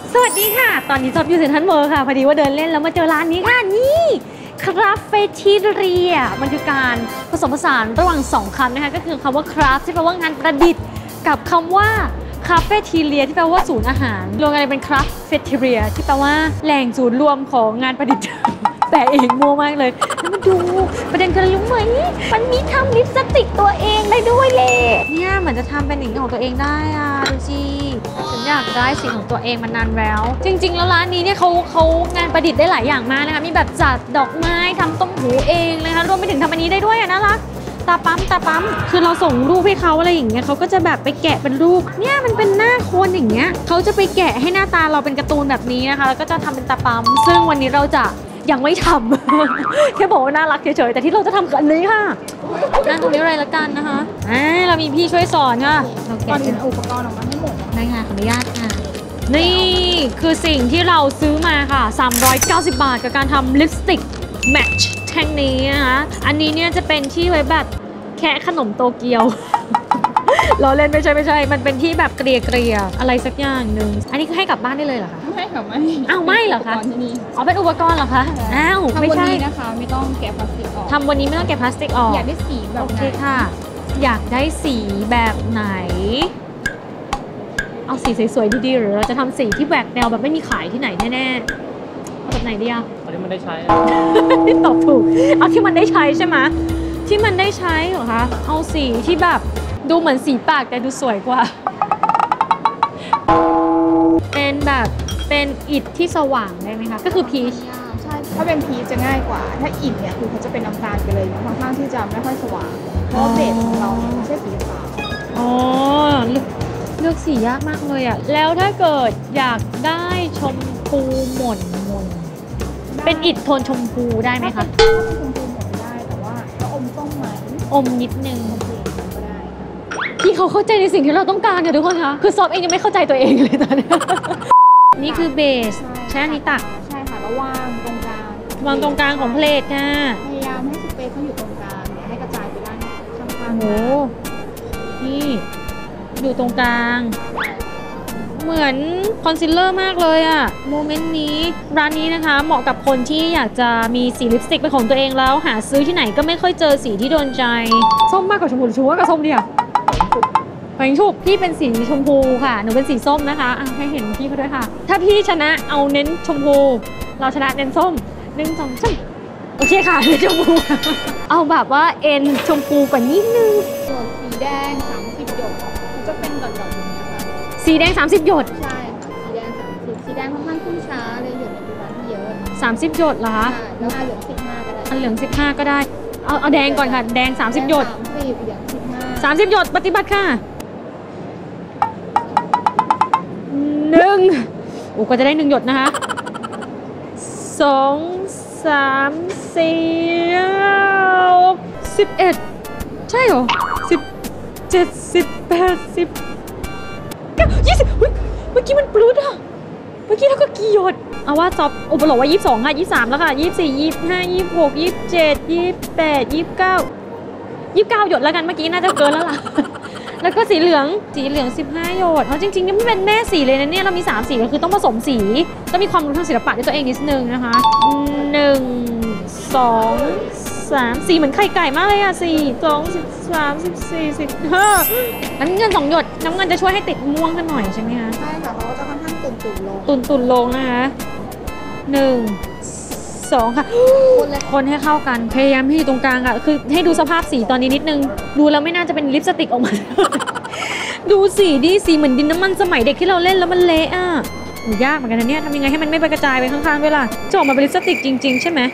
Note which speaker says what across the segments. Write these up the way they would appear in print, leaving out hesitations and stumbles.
Speaker 1: สวัสดีค่ะตอนนี้จอบอยู่เซ็นทรัลเวิลด์ค่ะพอดีว่าเดินเล่นแล้วมาเจอร้านนี้ค่ะนี่คราฟเฟทีเรียมันคือการผสมผสานระหว่าง2คำนะคะก็คือคำว่าคราฟที่แปลว่างานประดิษฐ์กับคำว่าคาเฟ่ทีเรียที่แปลว่าศูนย์อาหารรวมกันเป็นคราฟเฟทีเรียที่แปลว่าแหล่งศูนย์รวมของงานประดิษฐ์แต่เองมั่วมากเลยแล้วมาดูประเด็นกันรู้ไหมมันมีทำลิปสติกตัวเองได้ด้วยเลยเนี่ยเหมือนจะทำเป็นหนิงของตัวเองได้อ่ะดูสิฉันอยากได้สิ่งของตัวเองมานานแล้วจริงๆแล้วร้านนี้เนี่ยเขางานประดิษฐ์ได้หลายอย่างมากนะคะมีแบบจัดดอกไม้ทำต้มหูเองนะคะรวมไปถึงทำอันนี้ได้ด้วยอ่ะน่ารักตาปั๊มคือเราส่งรูปให้เขาอะไรอย่างเงี้ยเขาก็จะแบบไปแกะเป็นรูปเนี่ยมันเป็นหน้าคนอย่างเงี้ยเขาจะไปแกะให้หน้าตาเราเป็นการ์ตูนแบบนี้นะคะแล้วก็จะทำเป็นตาปั๊มซึ่งวันนี้เราจะยังไม่ทำ แค่บอกว่าน่ารักเฉยๆแต่ที่เราจะทำกันนี้ค่ะนั่งตรงนี้เลยละกันนะคะเรามีพี่ช่วยสอนค่ะเราแกะเป็นอุปกรณ์ออกมาให้หมดได้ค่ะขออนุญาตค่ะนี่คือสิ่งที่เราซื้อมาค่ะ390 บาทกับการทำลิปสติกแมทช์แท่งนี้นะคะอันนี้เนี่ยจะเป็นที่ไว้แบบแค่ขนมโตเกียว เราเล่นไม่ใช่มันเป็นที่แบบเกลี่ยอะไรสักอย่างหนึ่งอันนี้คือให้กลับบ้านได้เลยเหรอคะ
Speaker 2: ไม่ค่ะไม่
Speaker 1: อ้าวไม่เหรอคะ
Speaker 2: ที่นี่
Speaker 1: อ๋อเป็นอุปกรณ์เหรอคะอ้าวไม่ใช่
Speaker 2: นะคะไม่ต้องแกะพลาสติกออก
Speaker 1: ทำวันนี้ไม่ต้องแกะพลาสติกออก
Speaker 2: อยากได้สีแบบไหนโอเค
Speaker 1: ค่ะอยากได้สีแบบไหนเอาสีสวยๆดีๆหรือเราจะทำสีที่แหวกแนวแบบไม่มีขายที่ไหนแน่ๆเอาแบบไหนดีอะ
Speaker 3: เอาที่มันได้ใช้
Speaker 1: ตอบถูกเอาที่มันได้ใช้ใช่ไหมที่มันได้ใช้เหรอคะเอาสีที่แบบดูเหมือนสีปากแต่ดูสวยกว่าเป็นแบบเป็นอิฐที่สว่างได้ไหมคะก็คือพีช
Speaker 2: ใช่ถ้าเป็นพีชจะง่ายกว่าถ้าอิฐเนี่ยคือเขาจะเป็นน้ำตาลกันเลยค่อนข้างที่จะไม่ค่อยสว่างเพราะเบสของเราไม่ใช่สีขาว
Speaker 1: อ๋อเลือกสียากมากเลยอ่ะแล้วถ้าเกิดอยากได้ชมพูหม่นเป็นอิฐโทนชมพูได้ไหมคะ
Speaker 2: ชมพูหม่นได้แต่ว่าก็อมส้มไหม
Speaker 1: อมนิดนึงพี่เขาเข้าใจในสิ่งที่เราต้องการค่ะทุกคนคะคือซอฟเองยังไม่เข้าใจตัวเองเลยตอนนี้ นี่คือเบสใช่อันนี้ตัก
Speaker 2: ใช่ค่ะแล้ววางตรงกลาง
Speaker 1: ของเพลทค่ะ
Speaker 2: พยายามให้สเปซเขาอยู่ตรงกลางให้กระจายไปด้านข้างๆ
Speaker 1: โอ้นี่อยู่ตรงกลางเหมือนคอนซีลเลอร์มากเลยอะโมเมนต์นี้ร้านนี้นะคะเหมาะกับคนที่อยากจะมีสีลิปสติกเป็นของตัวเองแล้วหาซื้อที่ไหนก็ไม่ค่อยเจอสีที่โดนใจส้มมากกว่าชมพูชมพูมากกว่าส้มเดียวแปงชุกพี่เป็นสีชมพูค่ะหนูเป็นสีส้มนะคะให้เห็นพี่เขาด้วยค่ะถ้าพี่ชนะเอาเน้นชมพูเราชนะเน้นส้ม1 2 3โอเคค่ะเน้นชมพูเอาแบบว่าเอ็นชมพูกว่านิดนึง
Speaker 2: ส่วนสีแดง30 หยดมันจะเป็นดอทๆอย่างนี้ค่ะ
Speaker 1: สีแดง30 หยด
Speaker 2: ใช่สีแดง30สีแดงค่อนข้างขึ้นช้าเลยหยดในปริมาณที่เยอะ
Speaker 1: 30 หยดเหรอคะ
Speaker 2: แล้วเหลือง15ก็ได้
Speaker 1: เหลือง15ก็ได้เอาแดงก่อนค่ะแดง30 หยด30 หยดปฏิบัติค่ะ1โอ้ก็จะได้1 หยดนะคะ2 3 4 11ใช่เหรอ17 18 19 20เมื่อกี้มันปลุดอะเมื่อกี้เท่ากับกี่หยดเอาว่าจอบอุปโลกว่า22ค่ะ23แล้วค่ะ24 25 26 27 28 29 หยดแล้วกันเมื่อกี้น่าจะเกินแล้วล่ะแล้วก็สีเหลือง15 หยดจริงๆนี่มันเป็นแม่สีเลยนะเนี่ยเรามี3 สีก็คือต้องผสมสีต้องมีความรู้ทางศิลปะด้วยตัวเองนิดนึงนะคะ1 2 3สีเหมือนไข่ไก่มากเลยอ่ะ4 2 13 14 15น้ำเงิน2 หยดน้ำเงินจะช่วยให้ติดม่วงขึ้นหน่อยใช่ไหมคะ
Speaker 2: ใช่ค่ะเขาจะค่อนข้างตุ่นลง
Speaker 1: ลงนะคะ1 2ค่ะคนให้เข้ากันพยายามให้อยู่ตรงกลางค่ะคือให้ดูสภาพสีตอนนี้นิดนึงดูแล้วไม่น่าจะเป็นลิปสติกออกมาดูสีดิสีเหมือนดินน้ำมันสมัยเด็กที่เราเล่นแล้วมันเละอ่ะยากเหมือนกันนะเนี่ยทำยังไงให้มันไม่ไปกระจายไปข้างๆด้วยล่ะจะออกมาเป็นลิปสติกจริงๆใช่ไหม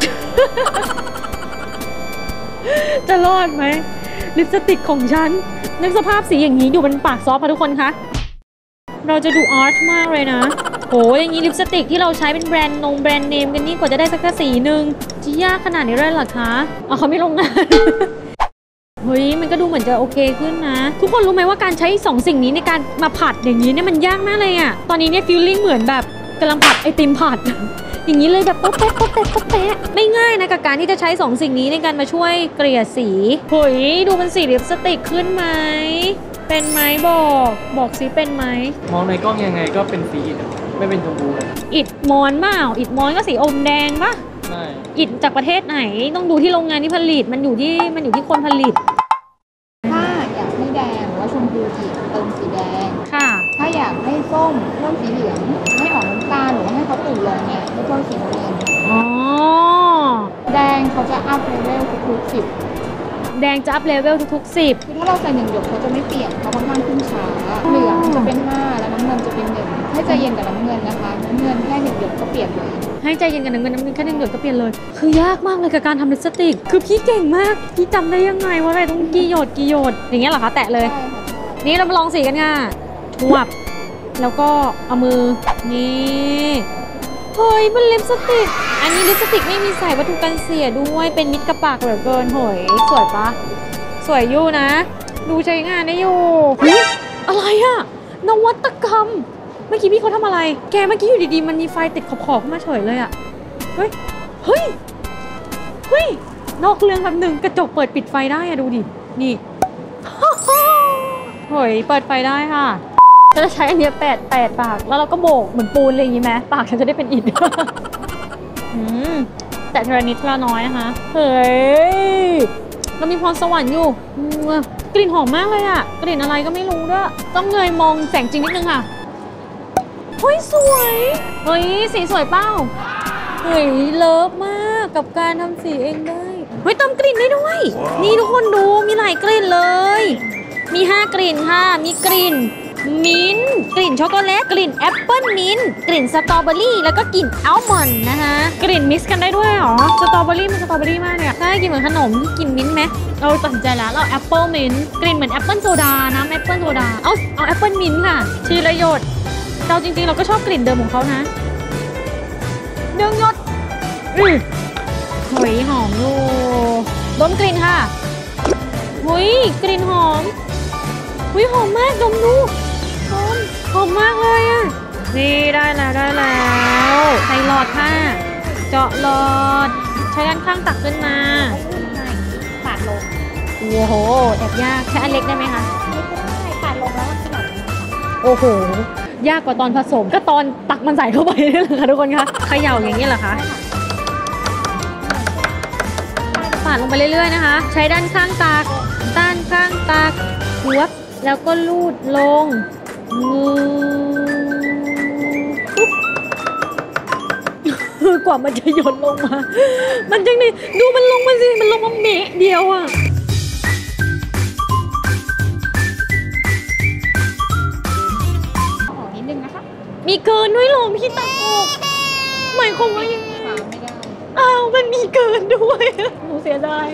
Speaker 1: จะรอดไหมลิปสติกของฉันนึกสภาพสีอย่างนี้อยู่บนปากซอฟค่ะทุกคนคะเราจะดูอาร์ตมากเลยนะโหอย่างนี้ลิปสติกที่เราใช้เป็นแบรนด์เนมกันนี่กว่าจะได้สักสีหนึ่งจะยากขนาดนี้เลยเหรอคะเขาไม่ลงงาน เฮ้ยมันก็ดูเหมือนจะโอเคขึ้นนะทุกคนรู้ไหมว่าการใช้2 สิ่งนี้ในการมาผัดอย่างนี้เนี่ยมันยากมากเลยอะตอนนี้เนี่ยฟีลลิ่งเหมือนแบบกำลังผัดไอติมผัด อย่างนี้เลยแบบโป๊ะแป๊ะไม่ง่ายนะกับการที่จะใช้2 สิ่งนี้ในการมาช่วยเกลี่ยสีเฮ้ยดูมันสีลิปสติกขึ้นไหมเป็นไหมบอกสิเป็นไหม
Speaker 3: มองในกล้องยังไงก็เป็นสีไม่เป็นชมพูเลย
Speaker 1: อิฐมอนเปล่าอิฐมอนก็สีอมแดงปะ
Speaker 3: ใช่
Speaker 1: อิฐจากประเทศไหนต้องดูที่โรงงานที่ผลิตมันอยู่ที่คนผลิต
Speaker 2: ถ้าอยากให้แดงหรือว่าชมพูอีกเติมสีแดง
Speaker 1: ค่ะ
Speaker 2: ถ้าอยากให้ส้มเพิ่มสีเหลืองให้ออกน้ำตาลหรือว่าให้เขาตื่นลงเนี่ยให้เพิ่มสีน้ำเงิน
Speaker 1: อ๋อ
Speaker 2: แดงเขาจะอัพเลเวลทุกๆ10
Speaker 1: แดงจะอัพเลเวลทุกๆ10
Speaker 2: คือถ้าเราใส่1 หยดเขาจะไม่เปลี่ยนเขาค่อนข้างขึ้นช้าเหลืองจะเป็น5แล้วน้ำเงินจะเป็น1ให้ใจเย็นกับน้ำเงินนะคะน้ำเงินแค่1 หยดก็เปลี่ยนเลย
Speaker 1: ให้ใจเย็นกันน้ำเงินแค่1 หยดก็เปลี่ยนเลย คือยากมากเลยกับการทำลิปสติก คือพี่เก่งมาก พี่จำได้ยังไงว่าอะไรต้องกี่หยดอย่างเงี้ยเหรอคะแตะเลย
Speaker 2: ใช่ค่ะ
Speaker 1: นี่เรามาลองสีกันค่ะทวบแล้วก็เอามือ นี่เฮ้ยเป็นลิปสติก อันนี้ลิปสติกไม่มีใส่วัตถุกันเสียด้วย เป็นมิตรกับปากเหลือเกินเฮ้ยสวยปะสวยอยู่นะ ดูใช้งานได้อยู่เฮ้ยอะไรอะนวัตกรรม เมื่อกี้พี่เขาทำอะไร แกเมื่อกี้อยู่ดีๆมันมีไฟติดขอบๆขึ้นมาเฉยเลยอะเฮ้ย เฮ้ย เฮ้ย นอกเรื่องแบบหนึ่งกระจกเปิดปิดไฟได้อะดูดิ นี่ เฮ้ยเปิดไฟได้ค่ะฉันจะใช้อันเนี้ยแปดปาก แล้วเราก็โบกเหมือนปูนอะไรอย่างงี้ไหมปากฉันจะได้เป็นอิฐ แต่ทีละนิดทีละน้อยนะคะเฮ้ยเรามีพรสวรรค์อยู่กลิ่นหอมมากเลยอะกลิ่นอะไรก็ไม่รู้ด้วยต้องเงยมองแสงจริงนิดนึงค่ะเฮ้ยสวยเฮ้ยสีสวยเป้าเฮ้ยเลิฟมากกับการทำสีเองได้เฮ้ยเติมกลิ่นได้ด้วย นี่ทุกคนดูมีหลายกลิ่นเลยมี5กลิ่นค่ะมีกลิ่นมิ้นท์กลิ่นช็อกโกแลตกลิ่นแอปเปิ้ลมิ้นท์กลิ่นสตรอเบอรี่แล้วก็กลิ่นอัลมอนด์นะคะกลิ่นมิกซ์กันได้ด้วยเหรอสตรอเบอรี่มันสตรอเบอรี่มากเลยอะถ้ากินเหมือนขนมกลิ่นมิ้นท์ไหมเราตัดสินใจแล้วเราแอปเปิ้ลมิ้นท์กลิ่นเหมือนแอปเปิ้ลโซดาน้ำแอปเปิ้ลโซดาเอาแอปเปิ้ลมิ้นท์ค่ะทีละหยดเราจริงๆเราก็ชอบกลิ่นเดิมของเขานะ1 หยดเฮ้ยหอมอยู่ดมกลิ่นค่ะเฮ้ยกลิ่นหอมเฮ้ยหอมมากดมดูหอมมากเลยอ่ะนี่ได้แล้วใส่หลอดค่ะเจาะหลอดใช้ด้านข้างตักขึ้นมาปาดลงโอ้โหแอบยากใช้อันเล็กได้ไหมคะไม่ได้ปาดลงแล้วขนาดนี้โอ้โหยากกว่าตอนผสมก็ตอนตักมันใส่เข้าไปนี่แหละค่ะทุกคนคะเขย่าอย่างนี้เหรอคะปาดลงไปเรื่อยๆนะคะใช้ด้านข้างตักหัวแล้วก็ลูดลงกว่ามันจะหยดลงมา มันจังนี่ดูมันลงมาสิมันลงมาเมะเดียวอ่ะ
Speaker 2: ขอนิดนึงนะคะ
Speaker 1: มีเกินด้วยเหรอพี่ตักออกหมายความว่ายังไง
Speaker 2: ฝาไม่ได้
Speaker 1: อ้าวมันมีเกินด้วยหนูเสียดาย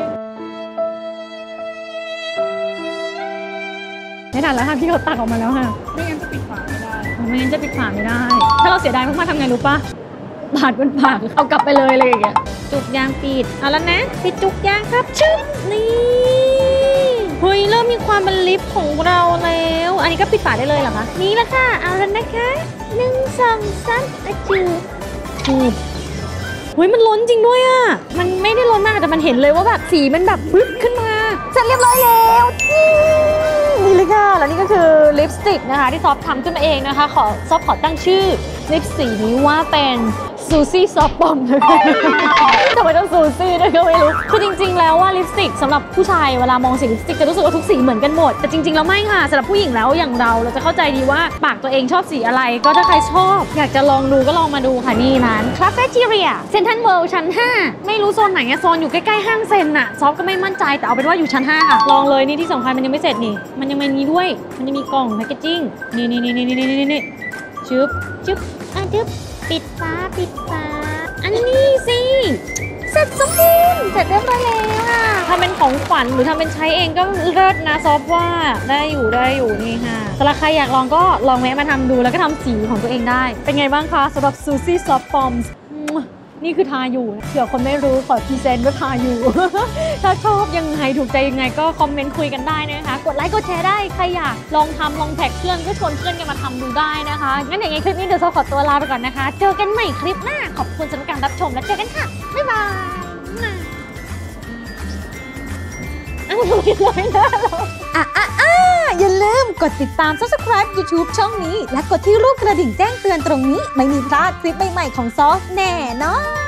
Speaker 1: ไม่ทันแล้วค่ะพี่เขาตักออกมาแล้วค่ะ
Speaker 2: ไม่งั้นจะปิดฝาไม่ได้
Speaker 1: ไม่งั้นจะปิดฝาไม่ได้ ถ้าเราเสียดายมากๆทำไงรู้ปะบาดบนปากเอากลับไปเลยอะไรอย่างเงี้ยจุกยางปิดเอาแล้วนะปิดจุกยางครับชึบนี่เฮ้ยเริ่มมีความเป็นลิปของเราแล้วอันนี้ก็ปิดฝาได้เลยเหรอคะนี่แหละค่ะเอาแล้วนะคะ1 2 3อะจูบเฮ้ยมันล้นจริงด้วยอ่ะมันไม่ได้ล้นมากแต่มันเห็นเลยว่าแบบสีมันแบบปึ๊บขึ้นมาเสร็จเรียบร้อยแล้วนี่เลยค่ะแล้วนี่ก็คือลิปสติกนะคะที่ซอฟทำขึ้นมาเองนะคะซอฟขอตั้งชื่อลิปสีนี้ว่าเป็นซูซี่ซอฟปอมนะคะทำไมต้องซูซี่ด้วยก็ไม่รู้คือจริงๆแล้วว่าลิปสติกสำหรับผู้ชายเวลามองสีลิปสติกจะรู้สึกว่าทุกสีเหมือนกันหมดแต่จริงๆแล้วไม่ค่ะสำหรับผู้หญิงแล้วอย่างเราจะเข้าใจดีว่าปากตัวเองชอบสีอะไรก็ถ้าใครชอบอยากจะลองดูก็ลองมาดูค่ะนี่ร้าน Cafeteria Central World ชั้น 5ไม่รู้โซนไหนอะโซนอยู่ใกล้ๆห้างเซ็นอะซอฟก็ไม่มั่นใจแต่เอาเป็นว่าอยู่ชั้น 5ค่ะลองเลยนี่ที่สำคัญมันยังไม่เสร็จนี่มันยังมีด้วยมันจะมีกล่องแพคเกจจิ้งนี่ชึบปิดฝาอันนี้สิเสร็จสมบูรณ์เสร็จเรียบร้อยแล้วค่ะทำเป็นของขวัญหรือทำเป็นใช้เองก็เลิศนะซอฟว่าได้อยู่นี่ค่ะสำหรับใครอยากลองก็ลองแวะมาทำดูแล้วก็ทำสีของตัวเองได้เป็นไงบ้างคะสำหรับซูซี่ซอฟต์ปอมส์นี่คือทาอยู่เผื่อคนไม่รู้ขอพรีเซนต์ว่าทาอยู่ ถ้าชอบยังไงถูกใจยังไงก็คอมเมนต์คุยกันได้นะคะกดไลค์กดแชร์ได้ใครอยากลองทำลองแท็กเพื่อนก็ชวนเพื่อนกันมาทำดูได้นะคะงั้นอย่างไงคลิปนี้เดี๋ยวซอขอตัวลาไปก่อนนะคะเจอกันใหม่คลิปหน้าขอบคุณสำหรับการรับชมและเจอกันค่ะบ๊ายบายอ้าวทำไมเลยนะเรา
Speaker 3: อย่าลืมกดติดตาม Subscribe YouTube ช่องนี้ และกดที่รูปกระดิ่งแจ้งเตือนตรงนี้ไม่มีพลาดคลิปใหม่ๆของซอฟแน่นอน